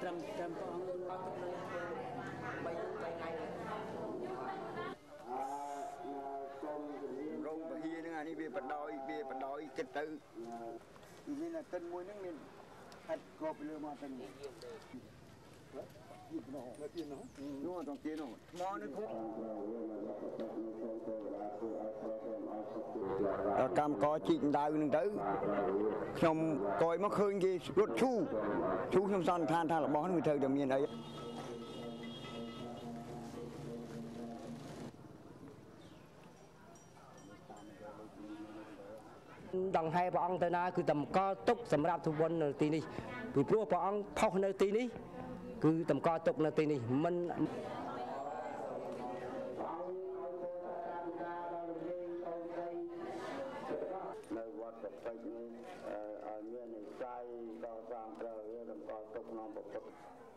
trầm con bao nhiêu bay ngày rong bờ hia nữa này bia bật đói kết tự vì là tân muối nước miền hạt cọp lừa mà tân đúng rồi trong kia nó mò nước thuốc cam có chị đàoนึงtớiខ្ញុំកយមកឃើញគេរត់ឈូខ្ញុំសន្និដ្ឋានថារបស់នេះវាត្រូវតែមានអីដង្ហែព្រះអង្គទៅណាគឺតម្កល់ទុកសម្រាប់ធ្វើបុណ្យនៅទីនេះពីព្រោះព្រះអង្គផុសនៅទីនេះគឺតម្កល់ទុកនៅទីនេះមិននៅវត្តពេជ្រនេះឲ្យមាននិស្ស័យដល់តាមត្រូវវាតម្កល់ទុកក្នុងពុទ្ធ